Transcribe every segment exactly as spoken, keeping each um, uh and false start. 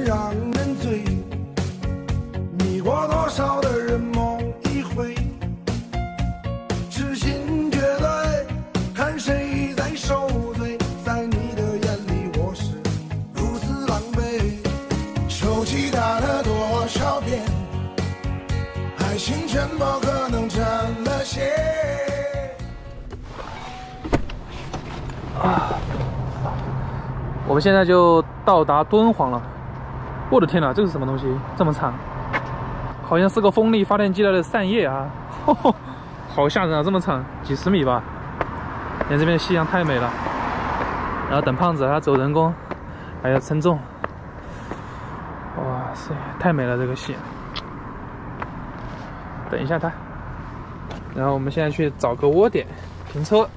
让人醉，迷过多少的人梦一回，痴心绝对，看谁在受罪，在你的眼里我是如此狼狈，手机打了多少遍，爱情怎么可能真了些？ 啊，我们现在就到达敦煌了。我的天哪，这是什么东西？这么长，好像是个风力发电机的扇叶啊！呵呵，好吓人啊，这么长，几十米吧。看这边夕阳太美了。然后等胖子他走人工，还要称重。哇塞，太美了这个夕阳。等一下他。然后我们现在去找个窝点停车。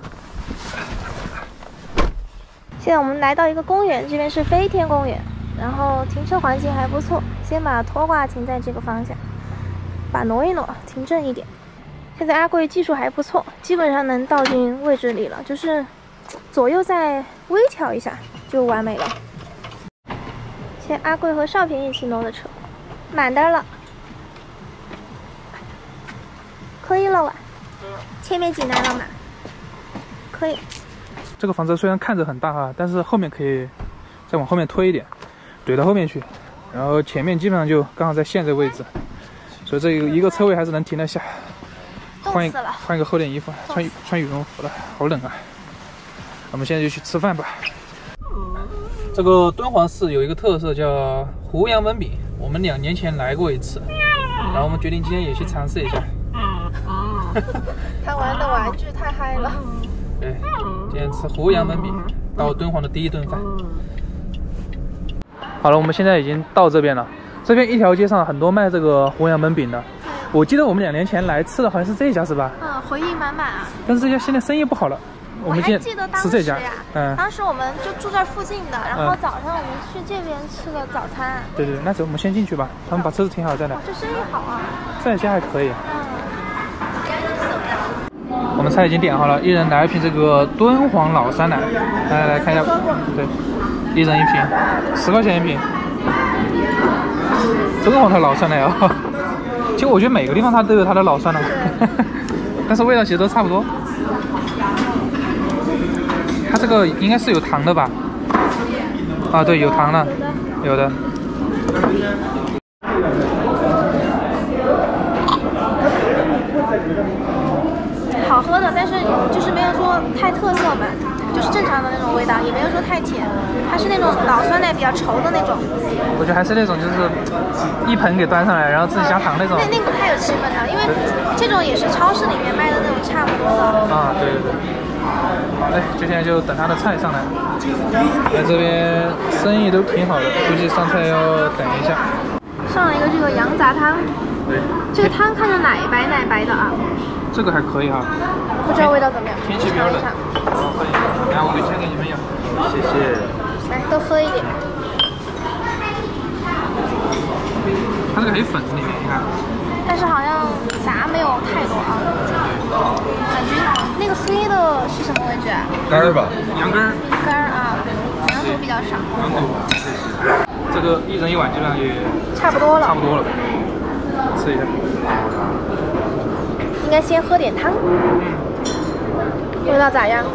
现在我们来到一个公园，这边是飞天公园，然后停车环境还不错。先把拖挂停在这个方向，把挪一挪，停正一点。现在阿贵技术还不错，基本上能倒进位置里了，就是左右再微调一下就完美了。现在阿贵和少平一起挪的车，满的了，可以了吧？前面进来了吗？可以。 这个房车虽然看着很大哈，但是后面可以再往后面推一点，怼到后面去，然后前面基本上就刚好在线这个位置，所以这一个车位还是能停得下。换一换一个厚点衣服，穿穿羽绒服了，好冷啊！我们现在就去吃饭吧。这个敦煌市有一个特色叫胡杨焖饼，我们两年前来过一次，然后我们决定今天也去尝试一下。 他玩的玩具太嗨了。 对，今天吃胡杨焖饼，到敦煌的第一顿饭。好了，我们现在已经到这边了。这边一条街上很多卖这个胡杨焖饼的。我记得我们两年前来吃的好像是这一家是吧？嗯， 回忆满满啊。 但是这家现在生意不好了。 我还记得当时呀， 嗯， 当时我们就住这附近的，然后早上我们去这边吃了早餐。 对对，那走，我们先进去吧。他们把车子停好再来。 这生意好啊。 这家还可以。我们菜已经点好了，一人来一瓶这个敦煌老酸奶，来来来看一下，对，一人一瓶，十块钱一瓶，敦煌的老酸奶啊。其实我觉得每个地方它都有它的老酸奶，但是味道其实都差不多。它这个应该是有糖的吧？啊，对，有糖的，有的。 好喝的，但是就是没有说太特色嘛，就是正常的那种味道，也没有说太甜，它是那种老酸奶比较稠的那种。 我觉得还是那种就是一盆给端上来，然后自己加糖那种。 那那个太有气氛了，因为这种也是超市里面卖的那种差不多的。 啊，对对对。好嘞，就现在就等他的菜上来。在这边生意都挺好的，估计上菜要等一下。 上了一个这个羊杂汤。 对。这个汤看着奶白奶白的啊。 这个还可以哈， 不知道味道怎么样。 天气比较冷，好，欢迎。来，我给钱给你们要，谢谢。 来，多喝一点。 它这个还有粉里面，你看。 但是好像杂没有太多啊。感觉那个黑的是什么位置啊？ 肝儿吧，羊肝儿。 肝儿啊，羊肚比较少。 羊肚。这个一人一碗基本上也差不多了。 差不多了。吃一下。 应该先喝点汤，味道咋样？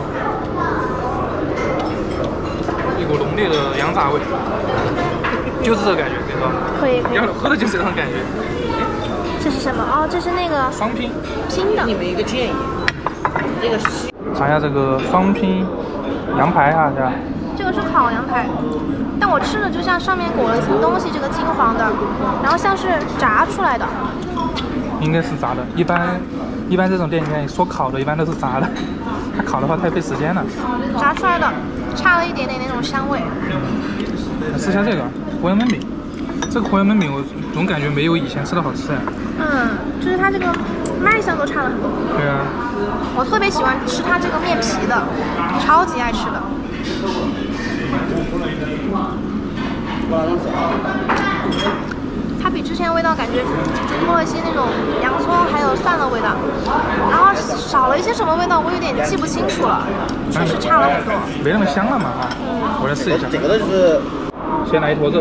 一股浓烈的羊杂味，就是这个感觉，跟你说。 可以可以。 要喝的就是这种感觉。 这是什么？哦，这是那个双拼拼的。 你们一个建议，这个是尝一下这个双拼羊排哈，是吧？ 这个是烤羊排，但我吃的就像上面裹了一层东西，这个金黄的，然后像是炸出来的。 应该是炸的，一般一般这种店里面说烤的，一般都是炸的。它烤的话太费时间了。 炸出来的，差了一点点那种香味。 来试一下这个胡杨焖饼，这个胡杨焖饼我总感觉没有以前吃的好吃哎。 嗯，就是它这个卖相都差了很多。 对啊。 我特别喜欢吃它这个面皮的，超级爱吃的。它比之前味道感觉多了一些那种洋葱还有蒜的味道，然后少了一些什么味道，我有点记不清楚了，确实差了很多。 没那么香了嘛啊！我来试一下。 整个的就是先来一坨肉。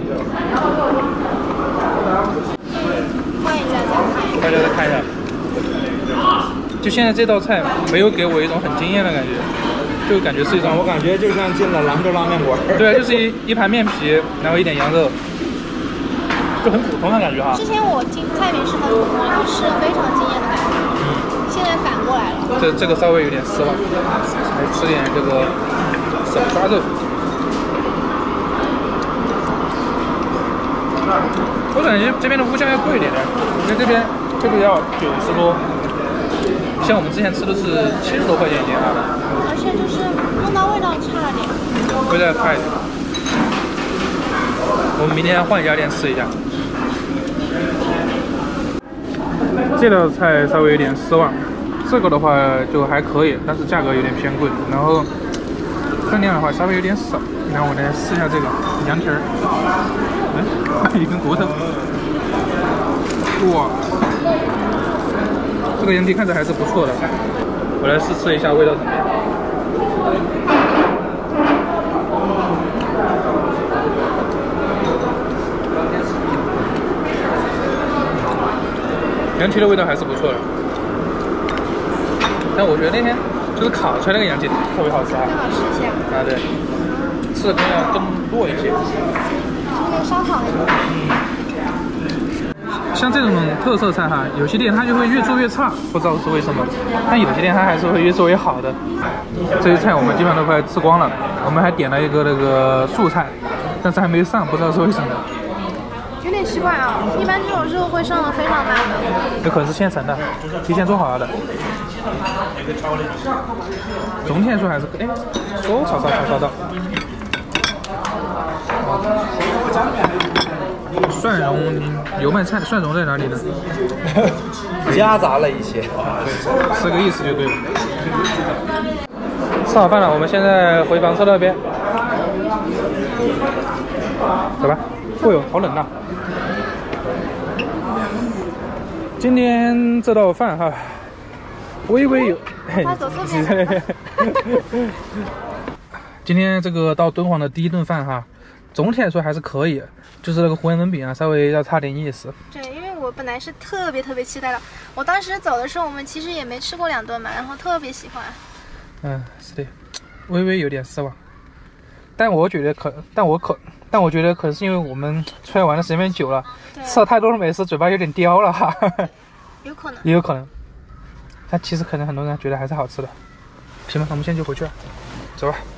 换一下再看。 大家再看一下，就现在这道菜没有给我一种很惊艳的感觉，就感觉是一种我感觉就像进了兰州拉面馆。 对，就是一一盘面皮，然后一点羊肉，就很普通的感觉哈。 之前我听菜名是很普通，然后是非常惊艳的感觉。嗯。现在反过来了。 这这个稍微有点失望，来吃点这个手抓肉。我感觉这边的物价要贵一点的，因为这边这个要九十多，像我们之前吃的是七十多块钱一斤啊。 而且就是弄到味道差了点。 味道差一点。我们明天换一家店吃一下。这道菜稍微有点失望，这个的话就还可以，但是价格有点偏贵，然后分量的话稍微有点少。然后我来试一下这个羊蹄儿，哎，一根骨头，哇，这个羊蹄看着还是不错的。我来试吃一下味道怎么样。羊蹄的味道还是不错的，但我觉得那天就是烤出来那个羊蹄特别好吃啊， 更好吃一些。 啊对，吃的更要更弱一些。 是那个烧烤那种。 像这种特色菜哈，有些店它就会越做越差，不知道是为什么。但有些店它还是会越做越好的。这些菜我们基本上都快吃光了，我们还点了一个那个素菜，但是还没上，不知道是为什么。 有点奇怪啊，一般这种肉会上的非常大的。 有可能是现成的，提前做好了的。总体来说还是哎，收炒烧炒烧到。蒜蓉油麦菜，蒜蓉在哪里呢？ 夹杂了一些， 是个意思就对了。吃好饭了，我们现在回房车那边，走吧。哦呦，好冷呐！今天这道饭哈，微微有，嘿，今天这个到敦煌的第一顿饭哈，总体来说还是可以，就是那个胡延文饼啊，稍微要差点意思。 对，因为我本来是特别特别期待的，我当时走的时候，我们其实也没吃过两顿嘛，然后特别喜欢。 嗯，是的，微微有点失望，但我觉得可，但我可。但我觉得可能是因为我们出来玩的时间有点久了，吃了太多的美食，嘴巴有点刁了哈。 有可能， 也有可能。但其实可能很多人觉得还是好吃的。行吧，我们现在就回去了，走吧。